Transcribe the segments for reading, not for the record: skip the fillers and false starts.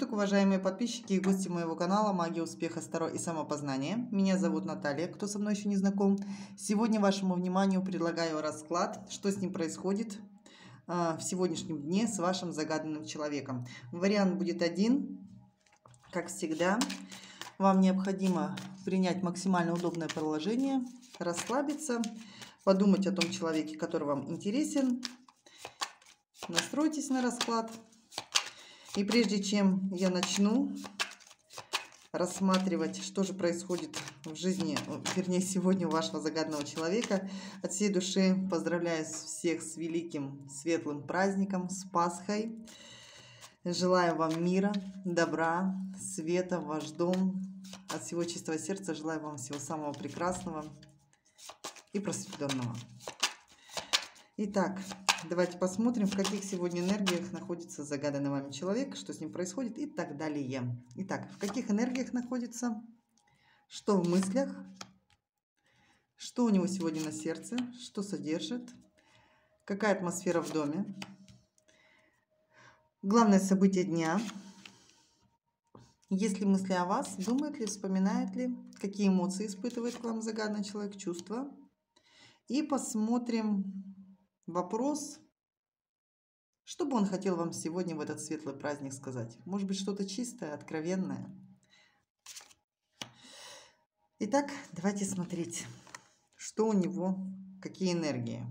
суток, уважаемые подписчики и гости моего канала «Магия успеха, Таро и самопознания». Меня зовут Наталья, кто со мной еще не знаком. Сегодня вашему вниманию предлагаю расклад, что с ним происходит в сегодняшнем дне с вашим загаданным человеком. Вариант будет один, как всегда. Вам необходимо принять максимально удобное положение, расслабиться, подумать о том человеке, который вам интересен. Настройтесь на расклад. И прежде чем я начну рассматривать, что же происходит в жизни, вернее, сегодня у вашего загаданного человека, от всей души поздравляю всех с великим светлым праздником, с Пасхой. Желаю вам мира, добра, света в ваш дом. От всего чистого сердца желаю вам всего самого прекрасного и просветленного. Итак, давайте посмотрим, в каких сегодня энергиях находится загаданный вами человек, что с ним происходит и так далее. Итак, в каких энергиях находится, что в мыслях, что у него сегодня на сердце, что содержит, какая атмосфера в доме, главное событие дня, есть ли мысли о вас, думает ли, вспоминает ли, какие эмоции испытывает к вам загаданный человек, чувства. И посмотрим вопрос, что бы он хотел вам сегодня в этот светлый праздник сказать. Может быть, что-то чистое, откровенное. Итак, давайте смотреть, что у него, какие энергии.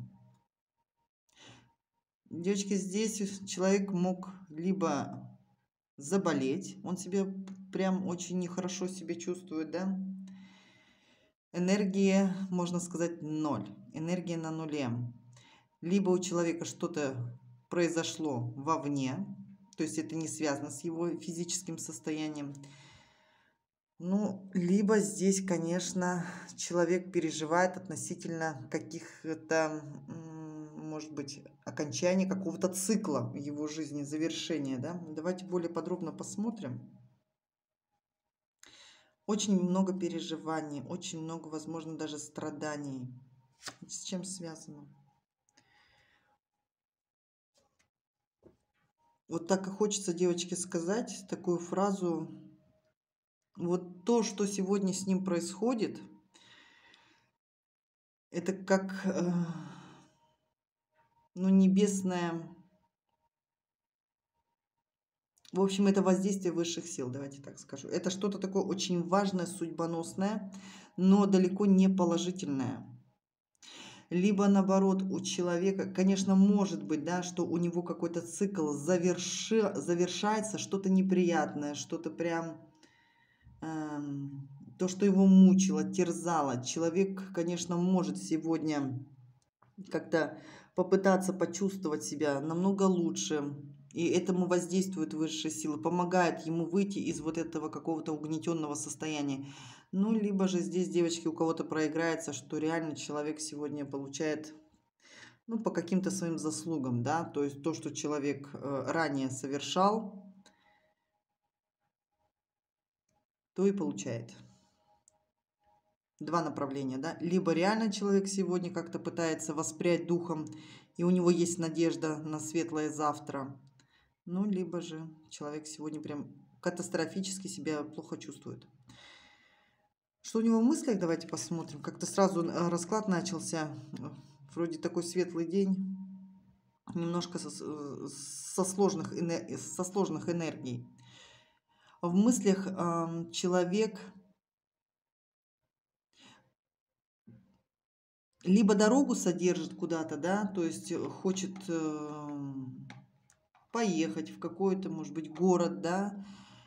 Девочки, здесь человек мог либо заболеть, он себя прям очень нехорошо себя чувствует, да? Энергия, можно сказать, ноль. Энергия на нуле. Либо у человека что-то произошло вовне, то есть это не связано с его физическим состоянием. Ну, либо здесь, конечно, человек переживает относительно каких-то, может быть, окончания какого-то цикла в его жизни, завершения, да. Давайте более подробно посмотрим. Очень много переживаний, очень много, возможно, даже страданий. С чем связано? Вот так и хочется, девочки, сказать такую фразу. Вот то, что сегодня с ним происходит, это как, ну, небесное... В общем, это воздействие высших сил, давайте так скажу. Это что-то такое очень важное, судьбоносное, но далеко не положительное. Либо наоборот, у человека, конечно, может быть, да, что у него какой-то цикл завершается, что-то неприятное, что-то прям... то, что его мучило, терзало. Человек, конечно, может сегодня как-то попытаться почувствовать себя намного лучше. И этому воздействуют высшие силы, помогает ему выйти из вот этого какого-то угнетенного состояния. Ну, либо же здесь, девочки, у кого-то проиграется, что реально человек сегодня получает, ну, по каким-то своим заслугам, да, то есть то, что человек ранее совершал, то и получает. Два направления, да, либо реально человек сегодня как-то пытается воспрять духом, и у него есть надежда на светлое завтра, ну, либо же человек сегодня прям катастрофически себя плохо чувствует. Что у него в мыслях, давайте посмотрим. Как-то сразу расклад начался, вроде такой светлый день, немножко со сложных энергий. В мыслях человек... либо дорогу содержит куда-то, да, то есть хочет поехать в какой-то, может быть, город, да,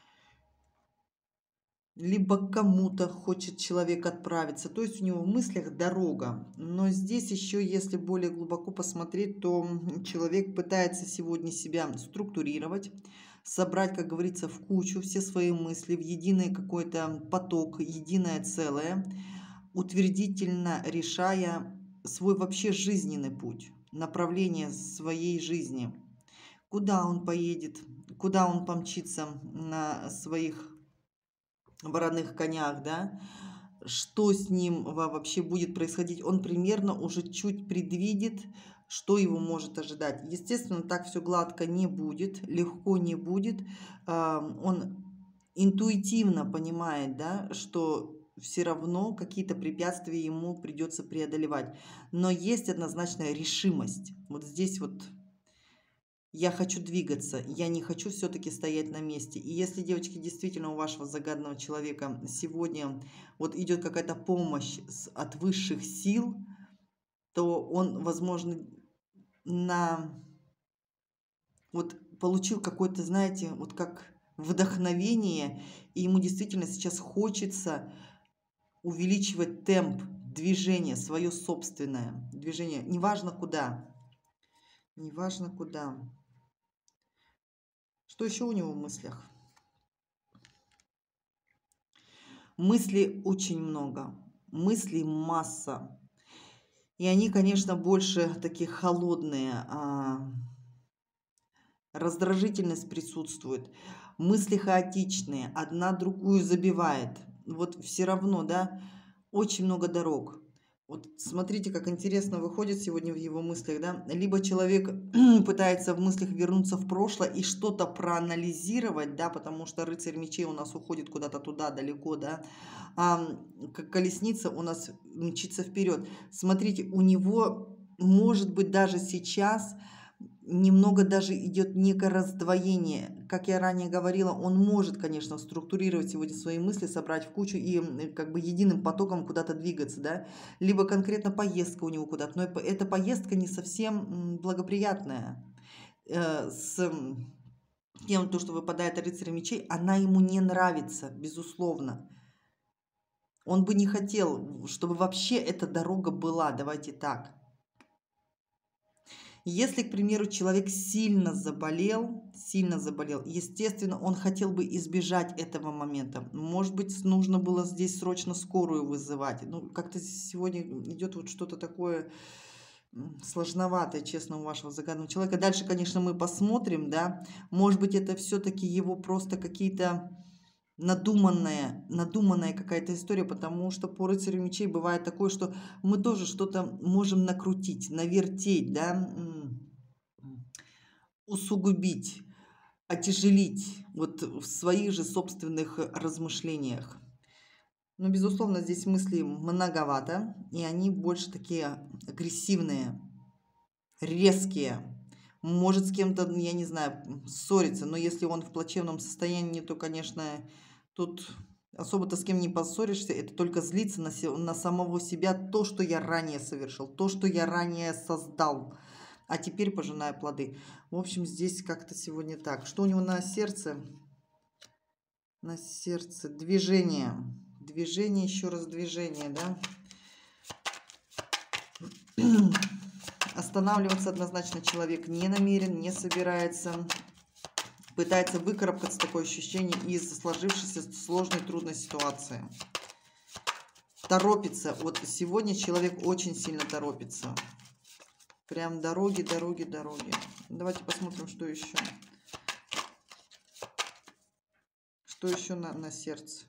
либо к кому-то хочет человек отправиться, то есть у него в мыслях дорога. Но здесь еще, если более глубоко посмотреть, то человек пытается сегодня себя структурировать, собрать, как говорится, в кучу все свои мысли, в единый какой-то поток, единое целое, утвердительно решая свой вообще жизненный путь, направление своей жизни. Куда он поедет, куда он помчится на своих вороных конях, да, что с ним вообще будет происходить. Он примерно уже чуть предвидит, что его может ожидать. Естественно, так все гладко не будет, легко не будет. Он интуитивно понимает, да, что все равно какие-то препятствия ему придется преодолевать. Но есть однозначная решимость. Вот здесь вот я хочу двигаться, я не хочу все-таки стоять на месте. И если, девочки, действительно у вашего загаданного человека сегодня вот идет какая-то помощь от высших сил, то он, возможно, вот получил какое-то, знаете, вот как вдохновение, и ему действительно сейчас хочется увеличивать темп движения, свое собственное движение, неважно куда, неважно куда. Что еще у него в мыслях? Мыслей очень много, мыслей масса. И они, конечно, больше такие холодные, раздражительность присутствует, мысли хаотичные, одна другую забивает. Вот все равно, да, очень много дорог. Вот смотрите, как интересно выходит сегодня в его мыслях, да. Либо человек пытается в мыслях вернуться в прошлое и что-то проанализировать, да, потому что рыцарь мечей у нас уходит куда-то туда далеко, да, а как колесница у нас мчится вперед. Смотрите, у него может быть даже сейчас немного даже идет некое раздвоение. Как я ранее говорила, он может, конечно, структурировать сегодня свои мысли, собрать в кучу и как бы единым потоком куда-то двигаться, да. Либо конкретно поездка у него куда-то, но эта поездка не совсем благоприятная. С тем, то, что выпадает рыцарь мечей, она ему не нравится, безусловно. Он бы не хотел, чтобы вообще эта дорога была, давайте так. Если, к примеру, человек сильно заболел, естественно, он хотел бы избежать этого момента. Может быть, нужно было здесь срочно скорую вызывать. Ну, как-то сегодня идет вот что-то такое сложноватое, честно, у вашего загаданного человека. Дальше, конечно, мы посмотрим, да. Может быть, это все-таки его просто какие-то надуманная какая-то история, потому что по рыцарю мечей бывает такое, что мы тоже что-то можем накрутить, навертеть, да, усугубить, отяжелить вот в своих же собственных размышлениях. Но, безусловно, здесь мыслей многовато, и они больше такие агрессивные, резкие. Может с кем-то, я не знаю, ссориться, но если он в плачевном состоянии, то, конечно, тут особо-то с кем не поссоришься, это только злиться на самого себя, то, что я ранее совершил, то, что я ранее создал, а теперь пожинаю плоды. В общем, здесь как-то сегодня так. Что у него на сердце? На сердце движение. Движение, еще раз движение, да? Останавливаться однозначно человек не намерен, не собирается. Пытается выкарабкаться, такое ощущение, из сложившейся сложной, трудной ситуации. Торопится. Вот сегодня человек очень сильно торопится. Прям дороги, дороги, дороги. Давайте посмотрим, что еще. Что еще на сердце.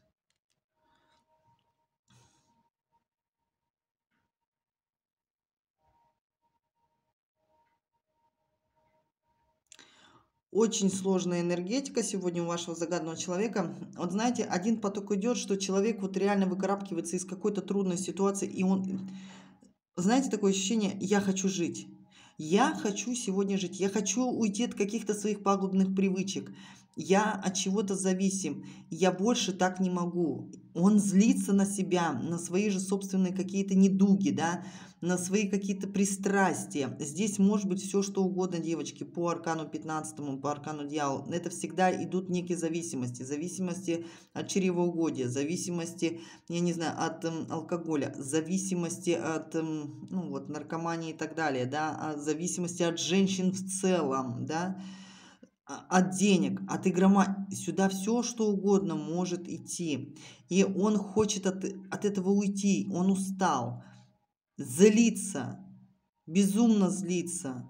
Очень сложная энергетика сегодня у вашего загаданного человека. Вот знаете, один поток идет, что человек вот реально выкарабкивается из какой-то трудной ситуации, и он, знаете, такое ощущение, я хочу жить. Я хочу сегодня жить, я хочу уйти от каких-то своих пагубных привычек. Я от чего-то зависим, я больше так не могу. Он злится на себя, на свои же собственные какие-то недуги, да, на свои какие-то пристрастия. Здесь может быть все, что угодно, девочки, по аркану 15, по аркану дьявола. Это всегда идут некие зависимости. Зависимости от чревоугодия, зависимости, я не знаю, от алкоголя, зависимости от ну, вот, наркомании и так далее, да, зависимости от женщин в целом, да, от денег, от игрома, сюда все, что угодно может идти. И он хочет от этого уйти, он устал, злится, безумно злится.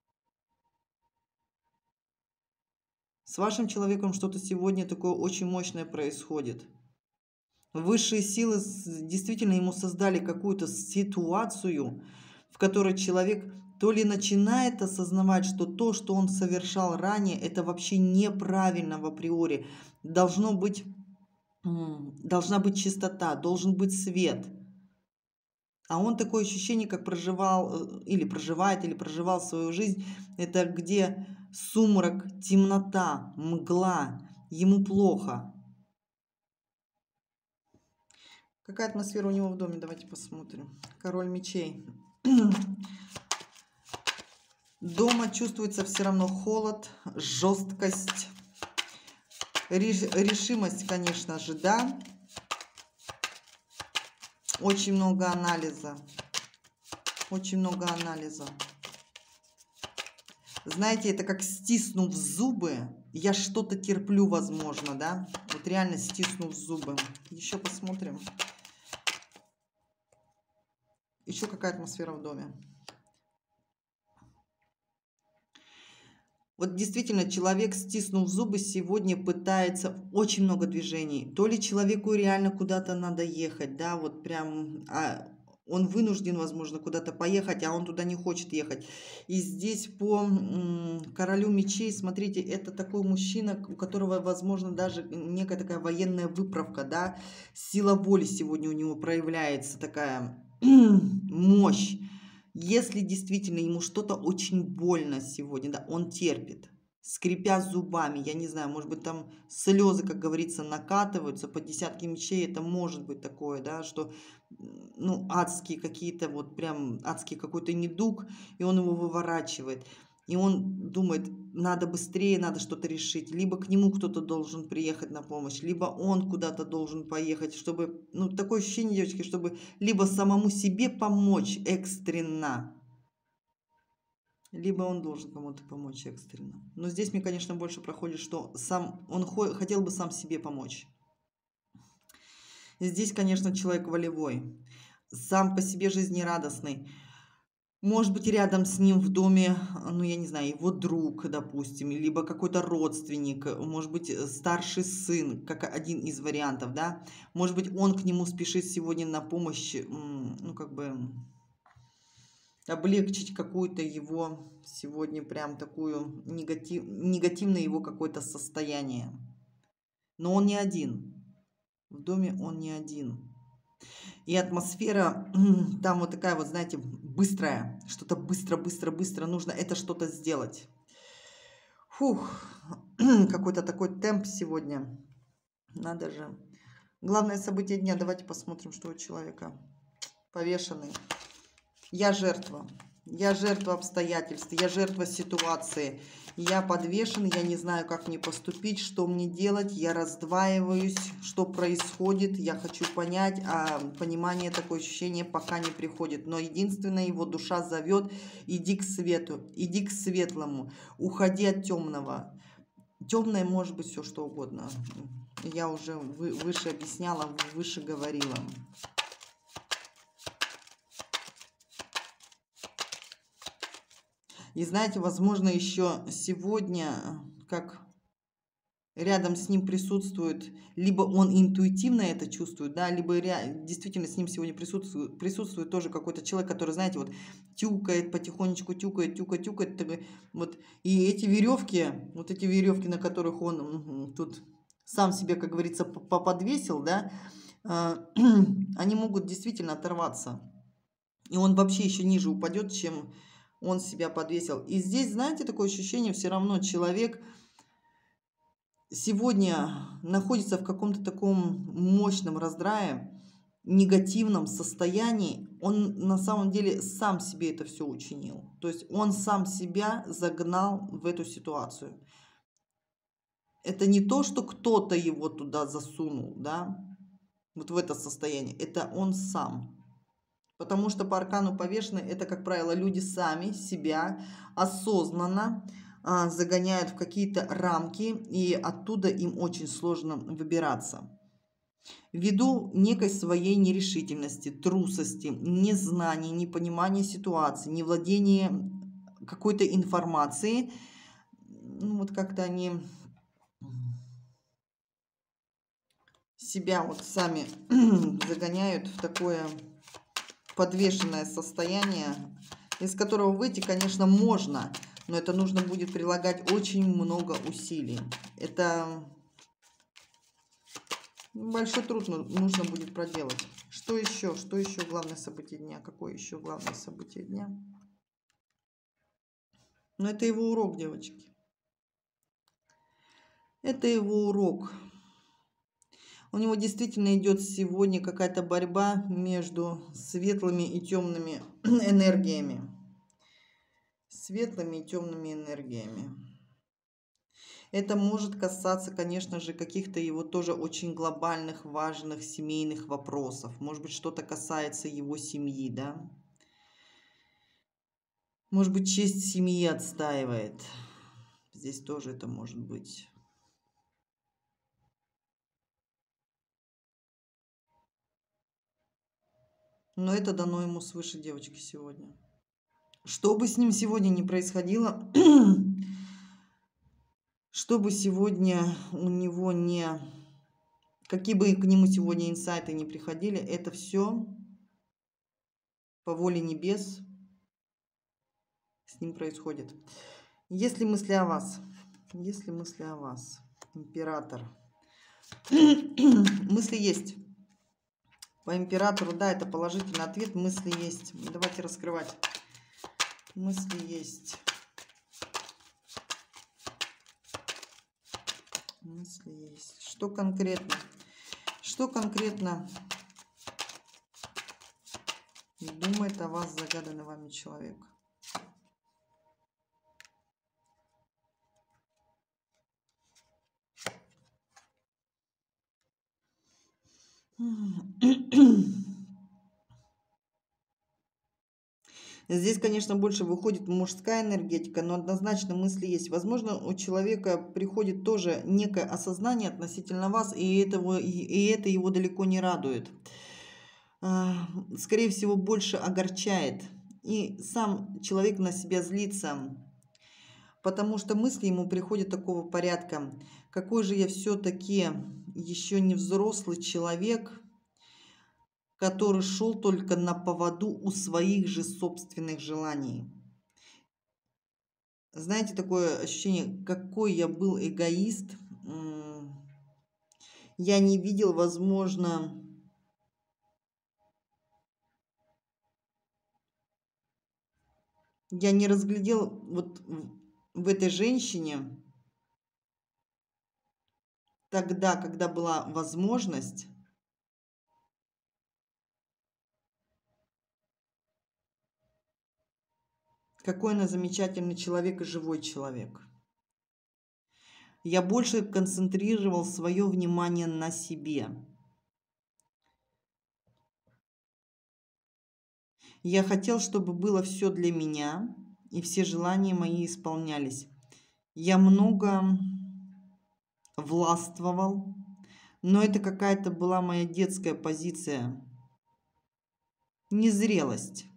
С вашим человеком что-то сегодня такое очень мощное происходит. Высшие силы действительно ему создали какую-то ситуацию, в которой человек то ли начинает осознавать, что то, что он совершал ранее, это вообще неправильно в априори. Должна быть чистота, должен быть свет. А он такое ощущение, как проживал, или проживает, или проживал свою жизнь, это где сумрак, темнота, мгла, ему плохо. Какая атмосфера у него в доме? Давайте посмотрим. Король мечей. Дома чувствуется все равно холод, жесткость, решимость, конечно же, да. Очень много анализа. Очень много анализа. Знаете, это как стиснув зубы. Я что-то терплю, возможно, да? Вот реально стиснув зубы. Еще посмотрим. Еще какая атмосфера в доме? Вот действительно, человек, стиснув зубы, сегодня пытается очень много движений. То ли человеку реально куда-то надо ехать, да, вот прям он вынужден, возможно, куда-то поехать, а он туда не хочет ехать. И здесь по королю мечей, смотрите, это такой мужчина, у которого, возможно, даже некая такая военная выправка, да, сила воли сегодня у него проявляется, такая мощь. Если действительно ему что-то очень больно сегодня, да, он терпит, скрипя зубами, я не знаю, может быть, там слезы, как говорится, накатываются по десятке мечей, это может быть такое, да, что, ну, адские какие-то, вот прям адский какой-то недуг, и он его выворачивает. И он думает, надо быстрее, надо что-то решить. Либо к нему кто-то должен приехать на помощь, либо он куда-то должен поехать, чтобы, ну, такое ощущение, девочки, чтобы либо самому себе помочь экстренно, либо он должен кому-то помочь экстренно. Но здесь мне, конечно, больше проходит, что сам он хотел бы сам себе помочь. Здесь, конечно, человек волевой, сам по себе жизнерадостный. Может быть, рядом с ним в доме, ну, я не знаю, его друг, допустим, либо какой-то родственник, может быть, старший сын, как один из вариантов, да. Может быть, он к нему спешит сегодня на помощь, ну, как бы облегчить какую-то его сегодня прям такую негативное его какое-то состояние. Но он не один. В доме он не один. И атмосфера там вот такая вот, знаете, быстрая. Что-то быстро нужно это что-то сделать. Фух, какой-то такой темп сегодня. Надо же. Главное событие дня. Давайте посмотрим, что у человека. Повешенный. Я жертва. Я жертва обстоятельств. Я жертва ситуации. Я подвешен, я не знаю, как мне поступить, что мне делать, я раздваиваюсь, что происходит, я хочу понять, а понимание, такое ощущение пока не приходит. Но единственное, его душа зовет, иди к свету, иди к светлому, уходи от темного. Темное может быть все что угодно. Я уже выше объясняла, выше говорила. И знаете, возможно, еще сегодня, как рядом с ним присутствует, либо он интуитивно это чувствует, да, либо действительно с ним сегодня присутствует тоже какой-то человек, который, знаете, вот тюкает, потихонечку тюкает, вот, и эти веревки, на которых он тут сам себе, как говорится, подвесил, да, они могут действительно оторваться. И он вообще еще ниже упадет, чем он себя подвесил. И здесь, знаете, такое ощущение, все равно человек сегодня находится в каком-то таком мощном раздрае, негативном состоянии. Он на самом деле сам себе это все учинил. То есть он сам себя загнал в эту ситуацию. Это не то, что кто-то его туда засунул, да, вот в это состояние. Это он сам. Потому что по аркану повешенный это, как правило, люди сами себя осознанно загоняют в какие-то рамки, и оттуда им очень сложно выбираться. Ввиду некой своей нерешительности, трусости, незнания, непонимания ситуации, невладения какой-то информацией, ну, вот как-то они себя вот сами загоняют в такое подвешенное состояние, из которого выйти, конечно, можно, но это нужно будет прилагать очень много усилий. Это большой труд нужно будет проделать. Что еще? Что еще главное событие дня? Какое еще главное событие дня? Но это его урок, девочки. Это его урок. У него действительно идет сегодня какая-то борьба между светлыми и темными энергиями. Светлыми и темными энергиями. Это может касаться, конечно же, каких-то его тоже очень глобальных, важных семейных вопросов. Может быть, что-то касается его семьи, да? Может быть, честь семьи отстаивает. Здесь тоже это может быть. Но это дано ему свыше, девочки, сегодня. Что бы с ним сегодня ни происходило, что бы сегодня у него не... Какие бы к нему сегодня инсайты не приходили, это все по воле небес с ним происходит. Если мысли о вас, император, мысли есть. По императору, да, это положительный ответ, мысли есть. Давайте раскрывать. Мысли есть. Мысли есть. Что конкретно? Что конкретно думает о вас загаданный вами человек? Здесь, конечно, больше выходит мужская энергетика, но однозначно мысли есть. Возможно, у человека приходит тоже некое осознание относительно вас, и это его далеко не радует. Скорее всего, больше огорчает. И сам человек на себя злится, потому что мысли ему приходят такого порядка. Какой же я все-таки еще не взрослый человек, который шел только на поводу у своих же собственных желаний. Знаете, такое ощущение, какой я был эгоист. Я не видел, возможно, я не разглядел вот в этой женщине тогда, когда была возможность, какой она замечательный человек и живой человек. Я больше концентрировал свое внимание на себе. Я хотел, чтобы было все для меня, и все желания мои исполнялись. Я много властвовал, но это какая-то была моя детская позиция. Незрелость.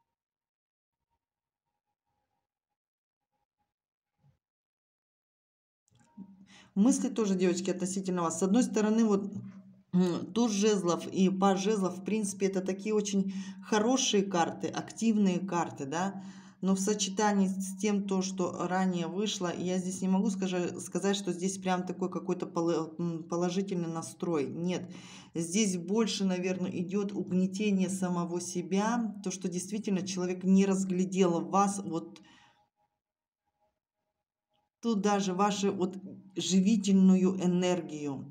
Мысли тоже, девочки, относительно вас. С одной стороны, вот туз жезлов и паж жезлов, в принципе, это такие очень хорошие карты, активные карты, да. Но в сочетании с тем, то, что ранее вышло, я здесь не могу сказать, что здесь прям такой какой-то положительный настрой. Нет, здесь больше, наверное, идет угнетение самого себя, то, что действительно человек не разглядел в вас вот тут даже вашу вот живительную энергию,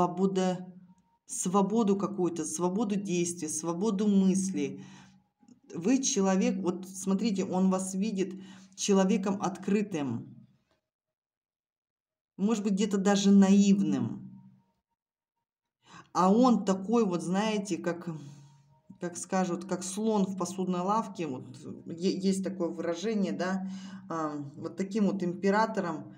свободу какую-то, свободу действия, свободу мысли. Вы человек, вот смотрите, он вас видит человеком открытым, может быть, где-то даже наивным. А он такой вот, знаете, как скажут, как слон в посудной лавке, вот есть такое выражение, да, вот таким вот императором,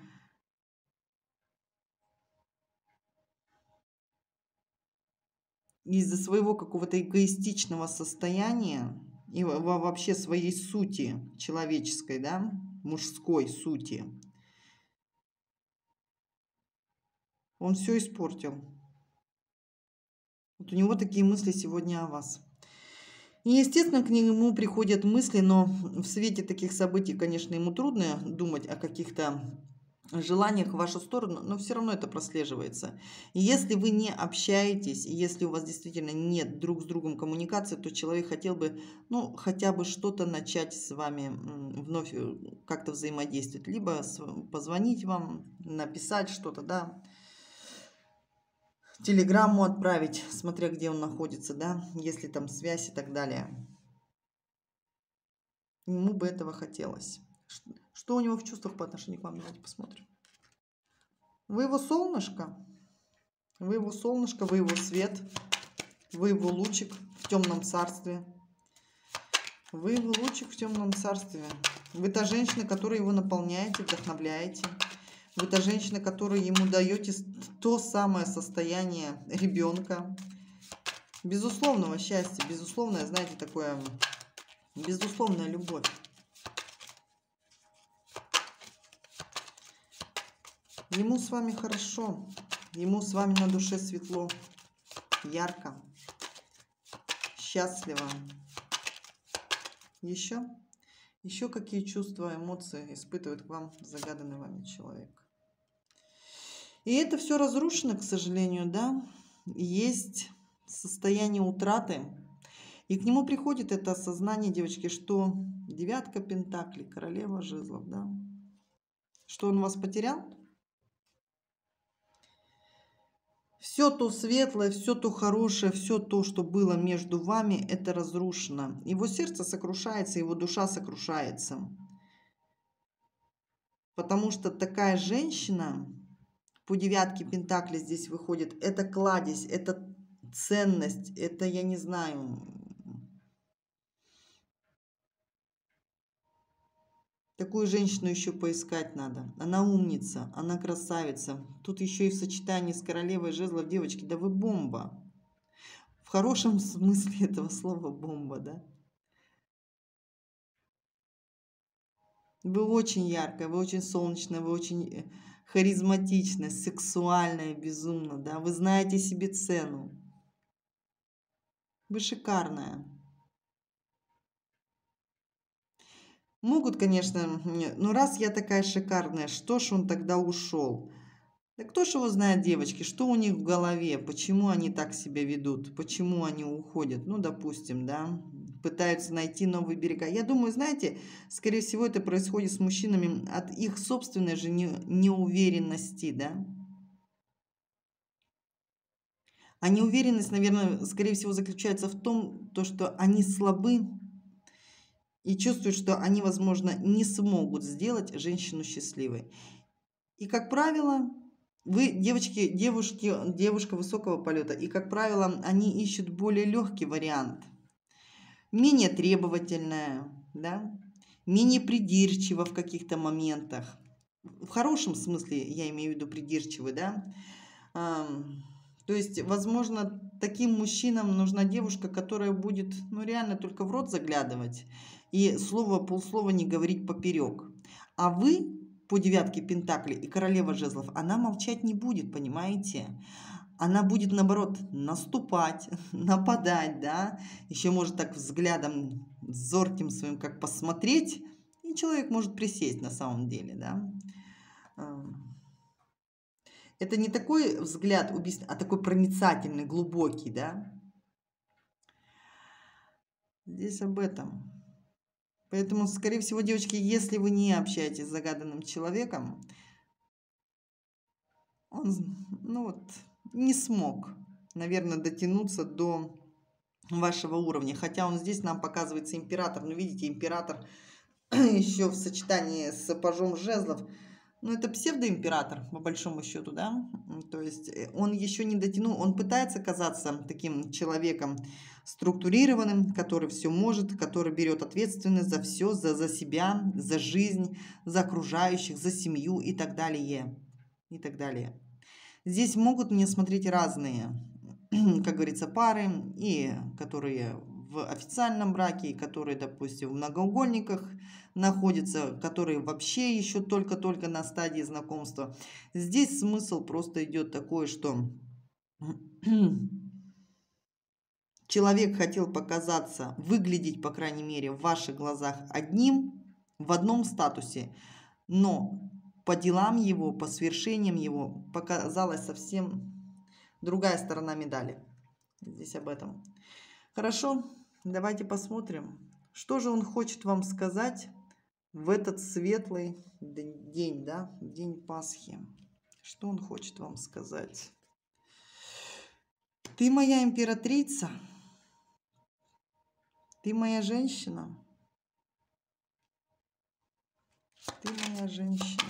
из-за своего какого-то эгоистичного состояния и вообще своей сути человеческой, да, мужской сути, он все испортил. Вот у него такие мысли сегодня о вас. И, естественно, к нему приходят мысли, но в свете таких событий, конечно, ему трудно думать о каких-то желаниях в вашу сторону, но все равно это прослеживается. И если вы не общаетесь, и если у вас действительно нет друг с другом коммуникации, то человек хотел бы, ну, хотя бы что-то начать с вами вновь как-то взаимодействовать. Либо позвонить вам, написать что-то, да, телеграмму отправить, смотря где он находится, да, если там связь и так далее. Ему бы этого хотелось. Что у него в чувствах по отношению к вам? Давайте посмотрим. Вы его солнышко. Вы его солнышко, вы его свет. Вы его лучик в темном царстве. Вы его лучик в темном царстве. Вы та женщина, которая его наполняете, вдохновляете. Вы та женщина, которой ему даете то самое состояние ребенка. Безусловного счастья, безусловное, знаете, такое, безусловная любовь. Ему с вами хорошо, ему с вами на душе светло, ярко, счастливо. Еще какие чувства, эмоции испытывает к вам загаданный вами человек. И это все разрушено, к сожалению, да. Есть состояние утраты. И к нему приходит это осознание, девочки, что девятка пентаклей, королева жезлов, да. Что он вас потерял? Все то светлое, все то хорошее, все то, что было между вами, это разрушено. Его сердце сокрушается, его душа сокрушается. Потому что такая женщина, по девятке пентаклей здесь выходит, это кладезь, это ценность, это, я не знаю, такую женщину еще поискать надо. Она умница, она красавица. Тут еще и в сочетании с королевой жезлов, девочки, да вы бомба. В хорошем смысле этого слова бомба, да? Вы очень яркая, вы очень солнечная, вы очень харизматичная, сексуальная, безумно, да? Вы знаете себе цену. Вы шикарная. Могут, конечно, ну раз я такая шикарная, что ж он тогда ушел? Да кто ж его знает, девочки, что у них в голове, почему они так себя ведут, почему они уходят, ну, допустим, да, пытаются найти новые берега. Я думаю, знаете, скорее всего, это происходит с мужчинами от их собственной же неуверенности, да. А неуверенность, наверное, скорее всего, заключается в том, то, что они слабы и чувствуют, что они, возможно, не смогут сделать женщину счастливой. И, как правило, вы, девушка высокого полета, и, как правило, они ищут более легкий вариант, менее требовательная, да, менее придирчиво в каких-то моментах. В хорошем смысле я имею в виду придирчивый, да. То есть, возможно, таким мужчинам нужна девушка, которая будет, ну, реально только в рот заглядывать и полслова не говорить поперек. А вы по девятке пентаклей и королева жезлов, она молчать не будет, понимаете? Она будет, наоборот, наступать, нападать, да? Еще может так взглядом зорким своим как посмотреть, и человек может присесть на самом деле, да? Это не такой взгляд убийственный, а такой проницательный, глубокий, да? Здесь об этом. Поэтому, скорее всего, девочки, если вы не общаетесь с загаданным человеком, он, ну вот, не смог, наверное, дотянуться до вашего уровня. Хотя он здесь нам показывается император. Ну, видите, император еще в сочетании с пажом жезлов. Ну, это псевдоимператор, по большому счету, да. То есть он еще не дотянул, он пытается казаться таким человеком структурированным, который все может, который берет ответственность за все, за себя, за жизнь, за окружающих, за семью и так далее. И так далее. Здесь могут мне смотреть разные, как говорится, пары, и которые в официальном браке, и которые, допустим, в многоугольниках находятся, которые вообще еще только-только на стадии знакомства. Здесь смысл просто идет такой, что человек хотел показаться, выглядеть, по крайней мере, в ваших глазах одним, в одном статусе, но по делам его, по свершениям его показалась совсем другая сторона медали. Здесь об этом. Хорошо, давайте посмотрим, что же он хочет вам сказать в этот светлый день, да, день Пасхи. Что он хочет вам сказать? Ты моя императрица, ты моя женщина, ты моя женщина.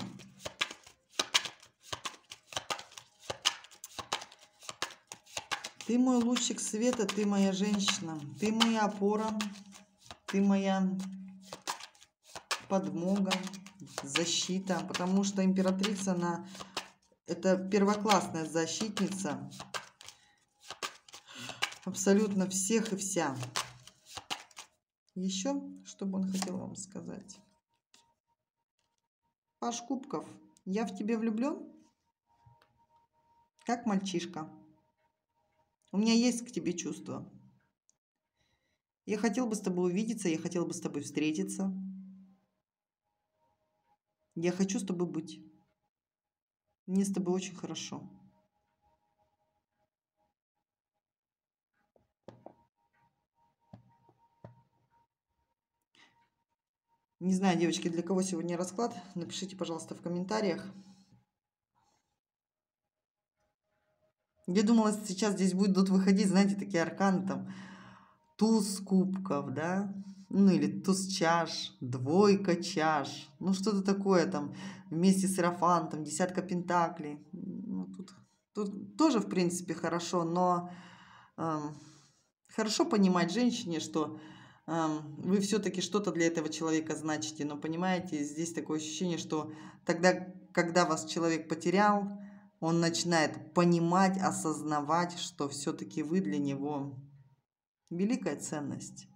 Ты мой лучик света, ты моя женщина, ты моя опора, ты моя подмога, защита, потому что императрица, она это первоклассная защитница абсолютно всех и вся. Еще, что бы он хотел вам сказать? Паш кубков, я в тебе влюблен, как мальчишка. У меня есть к тебе чувства. Я хотел бы с тобой увидеться, я хотел бы с тобой встретиться. Я хочу с тобой быть. Мне с тобой очень хорошо. Не знаю, девочки, для кого сегодня расклад. Напишите, пожалуйста, в комментариях. Я думала, сейчас здесь будут выходить, знаете, такие арканы, там, туз кубков, да, ну или туз чаш, двойка чаш, ну что-то такое там, вместе с иерофантом, десятка пентаклей. Ну, тут тоже, в принципе, хорошо, но хорошо понимать женщине, что вы все-таки что-то для этого человека значите, но понимаете, здесь такое ощущение, что тогда, когда вас человек потерял, он начинает понимать, осознавать, что все-таки вы для него великая ценность,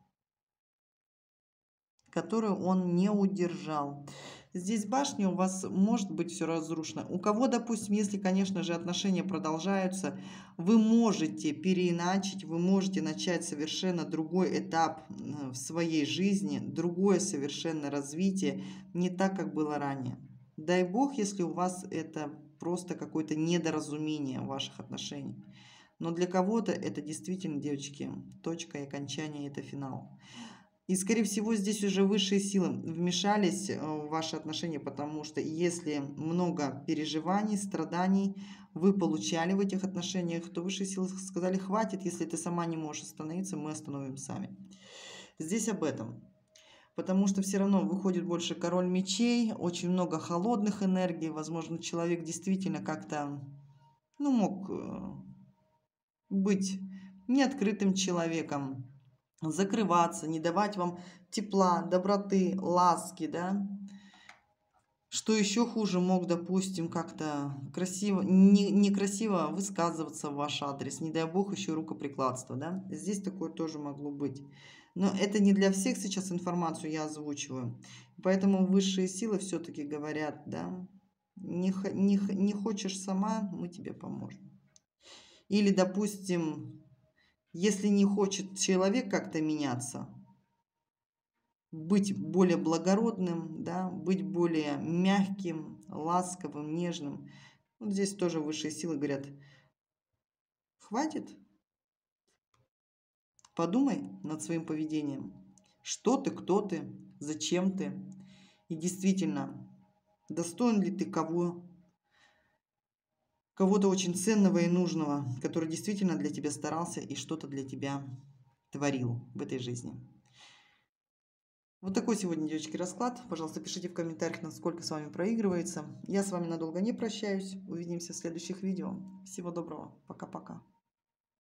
которую он не удержал. Здесь башня у вас может быть все разрушено. У кого, допустим, если, конечно же, отношения продолжаются, вы можете переиначить, вы можете начать совершенно другой этап в своей жизни, другое совершенно развитие, не так, как было ранее. Дай бог, если у вас это просто какое-то недоразумение ваших отношений. Но для кого-то это действительно, девочки, точка и окончание, это финал. И, скорее всего, здесь уже высшие силы вмешались в ваши отношения, потому что если много переживаний, страданий вы получали в этих отношениях, то высшие силы сказали: хватит, если ты сама не можешь остановиться, мы остановим сами. Здесь об этом. Потому что все равно выходит больше король мечей, очень много холодных энергий. Возможно, человек действительно как-то, ну, мог быть неоткрытым человеком, закрываться, не давать вам тепла, доброты, ласки, да. Что еще хуже, мог, допустим, как-то красиво, некрасиво высказываться в ваш адрес, не дай бог еще рукоприкладство, да. Здесь такое тоже могло быть. Но это не для всех сейчас информацию я озвучиваю. Поэтому высшие силы все-таки говорят, да, не хочешь сама, мы тебе поможем. Или, допустим, если не хочет человек как-то меняться, быть более благородным, да, быть более мягким, ласковым, нежным. Вот здесь тоже высшие силы говорят: хватит, подумай над своим поведением. Что ты, кто ты, зачем ты? И действительно, достоин ли ты кого-то очень ценного и нужного, который действительно для тебя старался и что-то для тебя творил в этой жизни. Вот такой сегодня, девочки, расклад. Пожалуйста, пишите в комментариях, насколько с вами проигрывается. Я с вами надолго не прощаюсь. Увидимся в следующих видео. Всего доброго. Пока-пока.